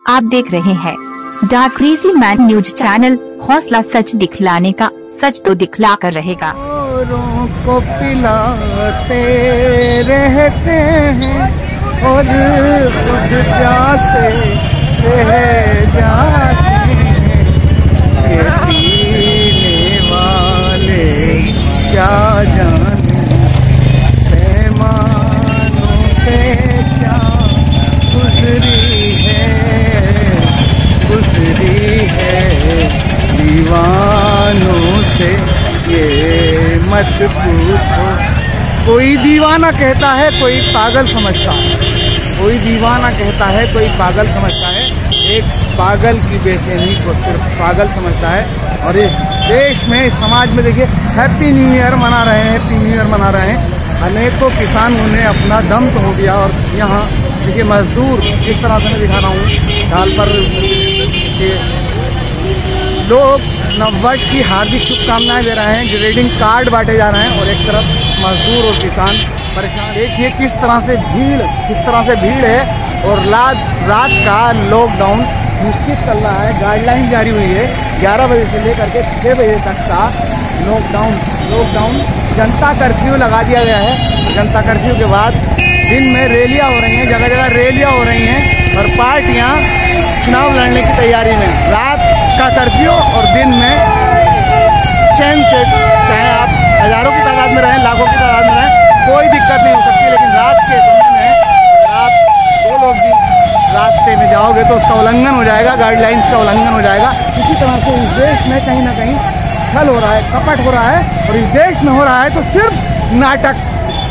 आप देख रहे हैं the crazy man news channel. हौसला सच दिखलाने का, सच तो दिखला कर रहेगा। औरों को पिलाते रहते हैं और खुद प्यासे रह जाते हैं। ये पीने वाले क्या जाने पैमानों पे क्या गुजरी है दीवानों से ये मत पूछो। कोई दीवाना कहता है, कोई पागल समझता है। कोई दीवाना कहता है, कोई पागल समझता है। एक पागल की बेचैनी को सिर्फ पागल समझता है। और इस देश में, इस समाज में देखिए हैप्पी न्यू ईयर मना रहे हैं, हैप्पी न्यू ईयर मना रहे हैं। अनेकों किसानों ने अपना दम तोड़ दिया। और यहाँ देखिए मजदूर, इस तरह से मैं दिखा रहा हूँ ढाल पर लोग नववर्ष की हार्दिक शुभकामनाएं दे रहे हैं, ग्रीटिंग कार्ड बांटे जा रहे हैं और एक तरफ मजदूर और किसान परेशान। देखिए किस तरह से भीड़ है। और रात का लॉकडाउन निश्चित चल रहा है, गाइडलाइन जारी हुई है 11 बजे से लेकर के 6 बजे तक का लॉकडाउन जनता कर्फ्यू लगा दिया गया है। जनता कर्फ्यू के बाद दिन में रैलियां हो रही हैं, जगह जगह रैलियां हो रही हैं और पार्टियां चुनाव लड़ने की तैयारी में। रात का कर्फ्यू और दिन में चैन से, चाहे आप हजारों की तादाद में रहें, लाखों की तादाद में रहें, कोई दिक्कत नहीं हो सकती। लेकिन रात के समय में अगर आप 2 लोग भी रास्ते में जाओगे तो उसका उल्लंघन हो जाएगा, गाइडलाइंस का उल्लंघन हो जाएगा। इसी तरह से इस देश में कहीं ना कहीं छल हो रहा है, कपट हो रहा है। और इस देश में हो रहा है तो सिर्फ नाटक।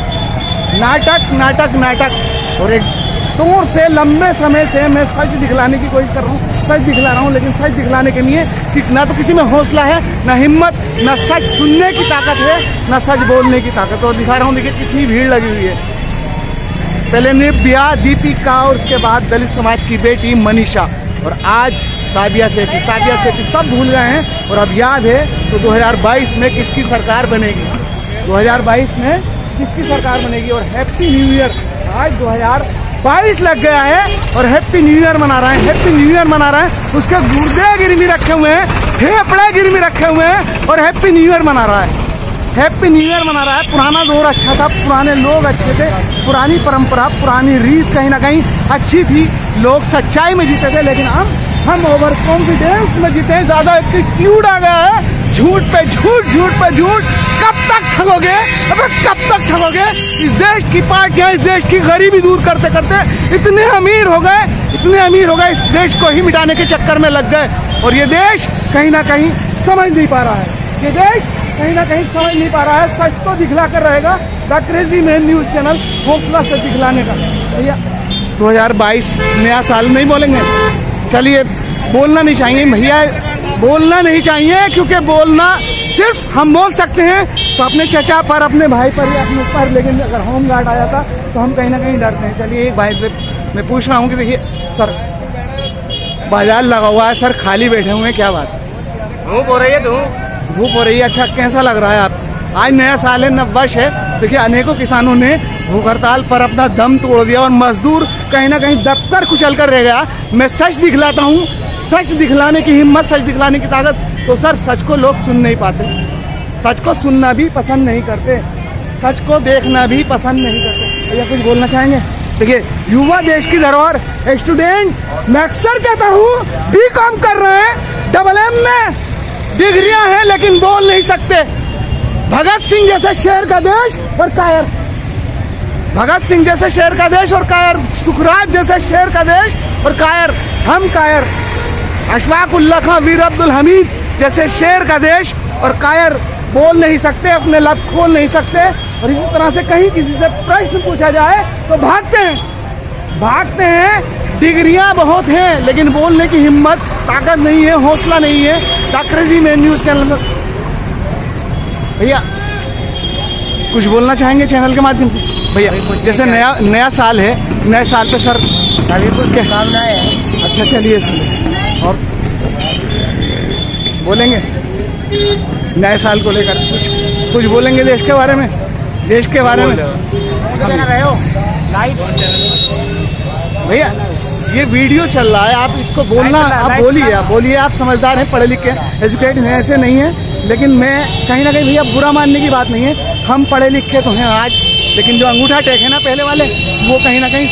और एक दूर से लंबे समय से मैं सच दिखलाने की कोशिश कर रहा हूँ, सच दिखला रहा हूँ। लेकिन सच दिखलाने के लिए ना तो किसी में हौसला है, ना हिम्मत, ना सच सुनने की ताकत है, ना सच बोलने की ताकत। और दिखा रहा हूँ, देखिए कितनी भीड़ लगी हुई है। पहले निर्भया, दीपिका और उसके बाद दलित समाज की बेटी मनीषा और आज साबिया सेठी सब भूल गए हैं। और अब याद है तो 2022 में किसकी सरकार बनेगी, 2022 में किसकी सरकार बनेगी। और हैप्पी न्यू ईयर, आज 2022 लग गया है और हैप्पी न्यू ईयर मना रहे हैं। उसके गुर्दे गिरवी रखे हुए हैं, फेफड़े गिरवी रखे हुए हैं और हैप्पी न्यू ईयर मना रहा है। पुराना दौर अच्छा था, पुराने लोग अच्छे थे, पुरानी परंपरा, पुरानी रीत कहीं ना कहीं अच्छी थी। लोग सच्चाई में जीते थे। लेकिन हम ओवर कॉन्फिडेंस में जीते हैं। ज्यादा एटीट्यूड आ गया है, झूठ पे झूठ। कब तक ठगोगे? अबे कब तक ठगोगे? इस देश की पार्टियां इस देश की गरीबी दूर करते करते इतने अमीर हो गए, इस देश को ही मिटाने के चक्कर में लग गए। और ये देश कहीं ना कहीं समझ नहीं पा रहा है, सच तो दिखला कर रहेगा। The crazy man news channel, हौसला सच दिखलाने का। भैया 2022 नया साल नहीं बोलेंगे, चलिए बोलना नहीं चाहिए भैया, बोलना नहीं चाहिए। क्योंकि बोलना सिर्फ हम बोल सकते हैं तो अपने चचा पर, अपने भाई पर या अपने पर। लेकिन अगर होम गार्ड आ जाता तो हम कहीं ना कहीं डरते हैं। चलिए एक भाई से मैं पूछ रहा हूँ कि देखिए सर, बाजार लगा हुआ है सर, खाली बैठे हुए हैं, क्या बात? धूप हो रही है। अच्छा, कैसा लग रहा है आप? आज नया साल है, नववर्ष है। देखिए अनेकों किसानों ने भूख हड़ताल पर अपना दम तोड़ दिया और मजदूर कहीं ना कहीं दबकर कुचल कर रह गया। मैं सच दिखलाता हूँ, सच दिखलाने की हिम्मत, सच दिखलाने की ताकत। तो सर सच को लोग सुन नहीं पाते, सच को सुनना भी पसंद नहीं करते, सच को देखना भी पसंद नहीं करते। या कुछ बोलना चाहेंगे? देखिए युवा देश की धरोहर, स्टूडेंट मैं अक्सर कहता हूँ बीकॉम कर रहे हैं, MMM में डिग्रियां हैं लेकिन बोल नहीं सकते। भगत सिंह जैसे शेर का देश और कायर, सुखराज जैसे शेर का देश और कायर, हम कायर। अशफाक उल्लाह खां, वीर अब्दुल हमीद जैसे शेर का देश और कायर, बोल नहीं सकते, अपने लब खोल नहीं सकते। और इसी तरह से कहीं किसी से प्रश्न पूछा जाए तो भागते हैं। डिग्रियां बहुत हैं लेकिन बोलने की हिम्मत, ताकत नहीं है, हौसला नहीं है। The crazy man news channel, भैया कुछ बोलना चाहेंगे चैनल के माध्यम से? भैया जैसे नया साल है, नए साल पे सर कुछ शुभकामनाएं हैं। अच्छा चलिए और बोलेंगे नए साल को लेकर कुछ बोलेंगे देश के बारे में? भैया ये वीडियो चल रहा है, आप इसको बोलना, आप बोलिए, आप समझदार हैं, पढ़े लिखे एजुकेटेड हैं, ऐसे नहीं है। लेकिन मैं कहीं ना कहीं भैया बुरा मानने की बात नहीं है, हम पढ़े लिखे तो हैं आज, लेकिन जो अंगूठा टेक है ना पहले वाले, वो कहीं ना कहीं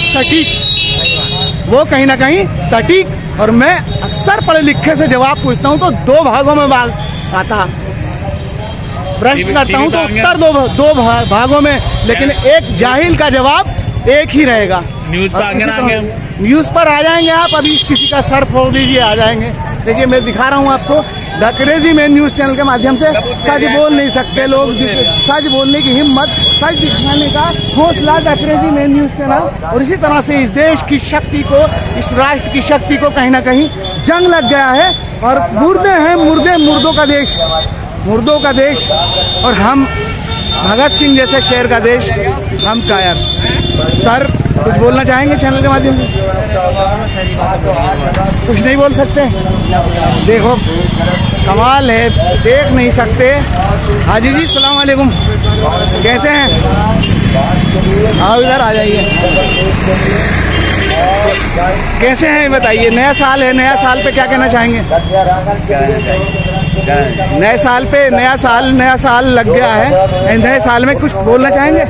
सटीक, और मैं अक्सर पढ़े लिखे से जवाब पूछता हूँ तो 2 भागों में आता, प्रश्न करता हूँ तो उत्तर दो भागों में, लेकिन एक जाहिल का जवाब एक ही रहेगा। न्यूज पर आ जाएंगे आप, अभी किसी का सर फोड़ दीजिए, आ जाएंगे। देखिए मैं दिखा रहा हूँ आपको, the crazy man news channel के माध्यम से सच बोल नहीं सकते लोग, सच बोलने की हिम्मत, सच दिखाने का हौसला the crazy man news channel. और इसी तरह से इस देश की शक्ति को, इस राष्ट्र की शक्ति को कहीं ना कहीं जंग लग गया है, और मुर्दे हैं, मुर्दों का देश, और हम भगत सिंह जैसे शेर का देश, हम कायर। सर कुछ बोलना चाहेंगे चैनल के माध्यम से? कुछ नहीं बोल सकते? देखो कमाल है, देख नहीं सकते। हाजी जी सलाम वालेकुम, कैसे हैं? आओ इधर आ जाइए। कैसे हैं बताइए? नया साल है, नया साल पे क्या कहना चाहेंगे? नए साल पे नया साल लग गया है, नए साल में कुछ बोलना चाहेंगे?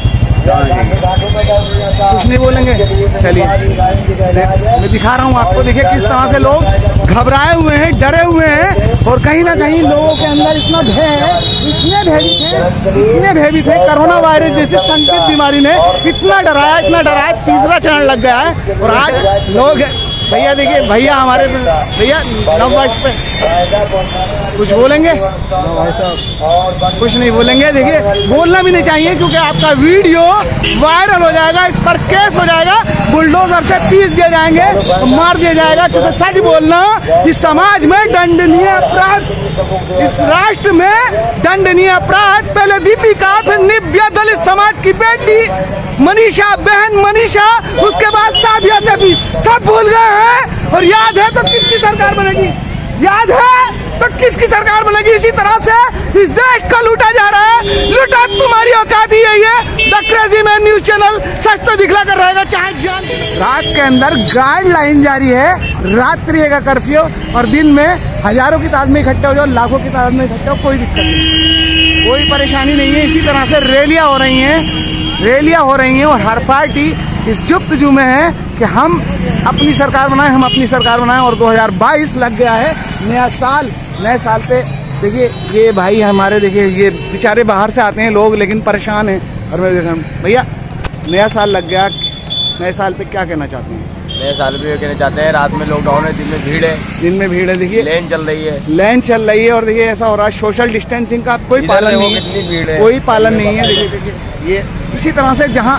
कुछ नहीं बोलेंगे? चलिए मैं दिखा रहा हूँ आपको, देखिए किस तरह से लोग घबराए हुए हैं, डरे हुए हैं, और कहीं ना कहीं लोगों के अंदर इतना भय है, इतने भयभीत है। कोरोना वायरस जैसी संकट बीमारी ने इतना डराया, तीसरा चरण लग गया है। और आज लोग, भैया देखिए, भैया हमारे भैया नववर्ष पे कुछ बोलेंगे? कुछ नहीं बोलेंगे। देखिए बोलना भी नहीं चाहिए, क्योंकि आपका वीडियो वायरल हो जाएगा, इस पर केस हो जाएगा, बुलडोजर से पीस दिए जाएंगे, मार दिया जाएगा। क्योंकि सच बोलना इस समाज में दंडनीय अपराध, इस राष्ट्र में दंडनीय अपराध। पहले दीपिका, फिर निव्या, दलित समाज की बेटी मनीषा, बहन मनीषा, उसके बाद सादिया से भी सब भूल गए हैं। और याद है तो किसकी सरकार बनेगी? याद है तो किसकी सरकार बनेगी? इसी तरह से इस देश को लूटा जा रहा है। लूटा तुम्हारी औकात ही यही है। The crazy man news channel सच तो दिखला कर रहेगा, चाहे जान। रात के अंदर गाइडलाइन जारी है, रात्रि का कर्फ्यू, और दिन में हजारों की तादाद में इकट्ठे हो जाओ, लाखों की तादाद में इकट्ठे हो, कोई दिक्कत नहीं, कोई परेशानी नहीं है। इसी तरह से रैलियां हो रही हैं, और हर पार्टी इस जुफ्तजू में है कि हम अपनी सरकार बनाएं, और 2022 लग गया है, नया साल पे देखिए ये भाई हमारे, देखिए ये बेचारे बाहर से आते हैं लोग, लेकिन परेशान हैं। और मैं देख रहा हूँ भैया, नया साल लग गया, नए साल पे क्या कहना चाहते हैं? नए साल पे कहना चाहते हैं, रात में लॉकडाउन है, दिन में भीड़ है। देखिए लेन चल रही है, और देखिए ऐसा हो रहा है, सोशल डिस्टेंसिंग का कोई पालन नहीं है, कोई पालन नहीं है। देखिए ये इसी तरह से जहाँ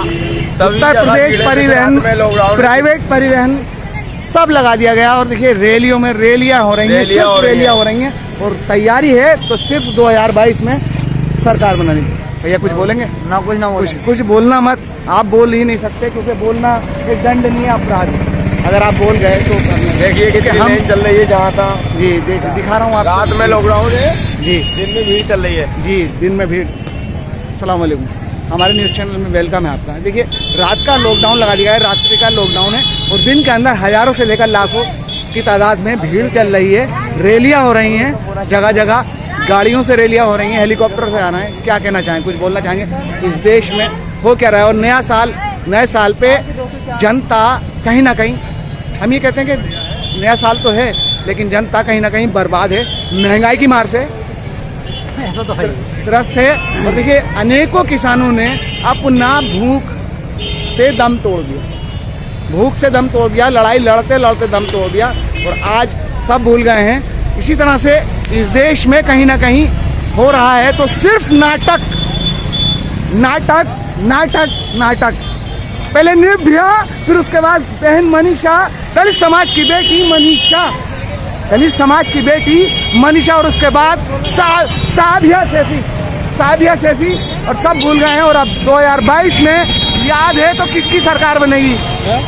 उत्तर प्रदेश परिवहन, प्राइवेट परिवहन सब लगा दिया गया, और देखिए रैलियां हो रही हैं, और तैयारी है तो सिर्फ 2022 में सरकार बनानी। भैया कुछ बोलेंगे? कुछ बोलना मत, आप बोल ही नहीं सकते, क्योंकि बोलना एक दंडनीय अपराध है। अगर आप बोल गए तो देखिए कि हम चल रही है जहाँ था जी, दिखा रहा हूँ आप। रात में लॉकडाउन है जी, दिन में भीड़ चल रही है जी, दिन में भीड़। अस्सलाम वालेकुम, हमारे न्यूज़ चैनल में वेलकम है आपका। देखिए रात का लॉकडाउन लगा दिया है, रात्रि का लॉकडाउन है, और दिन के अंदर हजारों से लेकर लाखों की तादाद में भीड़ चल रही है। रैलियां हो रही हैं, जगह जगह गाड़ियों से रैलियां हो रही हैं, हेलीकॉप्टर से आना है। क्या कहना चाहेंगे, कुछ बोलना चाहेंगे? इस देश में हो क्या रहा है? और नए साल पे जनता कहीं ना कहीं, हम ये कहते हैं कि नया साल तो है, लेकिन जनता कहीं ना कहीं बर्बाद है, महंगाई की मार से त्रस्त है। और देखिए अनेकों किसानों ने अपना भूख से दम तोड़ दिया, लड़ाई लड़ते लड़ते दम तोड़ दिया, और आज सब भूल गए हैं। इसी तरह से इस देश में कहीं ना कहीं हो रहा है तो सिर्फ नाटक। पहले निव्या, फिर उसके बाद बहन मनीषा, दलित समाज की बेटी मनीषा, और उसके बाद सादिया सैफी, और सब भूल गए हैं। और अब 2022 में याद है तो किसकी सरकार बनेगी?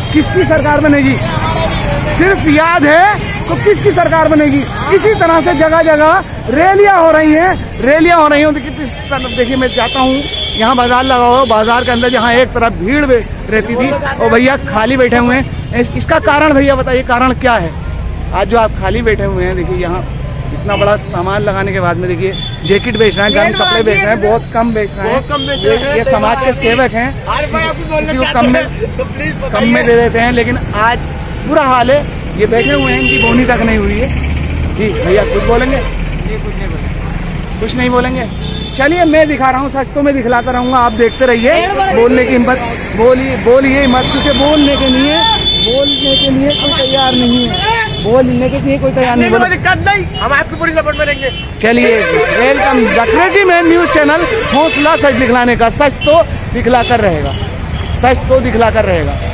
सिर्फ याद है तो किसकी सरकार बनेगी? इसी तरह से जगह जगह रैलियां हो रही हैं। देखिए मैं जाता हूँ, यहाँ बाजार लगा हुआ, बाजार के अंदर जहाँ एक तरफ भीड़ रहती थी, और भैया खाली बैठे हुए हैं। इसका कारण भैया बताइए, कारण क्या है? आज जो आप खाली बैठे हुए हैं, देखिए यहाँ इतना बड़ा सामान लगाने के बाद में देखिए जैकेट बेच रहे हैं, गर्म कपड़े बेच रहे हैं, बहुत कम बेच रहे हैं। ये समाज के सेवक हैं, किसी को कम में दे देते हैं, लेकिन आज बुरा हाल है। ये बैठे हुए हैं, इनकी बोनी तक नहीं हुई है। जी भैया कुछ बोलेंगे? कुछ नहीं बोलेंगे। चलिए मैं दिखा रहा हूँ, सच तो मैं दिखलाता रहूंगा, आप देखते रहिए। बोलने की हिम्मत, बोलिए मत, क्योंकि बोलने के लिए कोई तैयार नहीं है। बोलने के लिए कोई तैयार नहीं, दिक्कत नहीं, हम आपकी पूरी सपोर्ट में रहेंगे। चलिए welcome the crazy man news channel, हौसला सच दिखलाने का। सच तो दिखला कर रहेगा, सच तो दिखला कर रहेगा।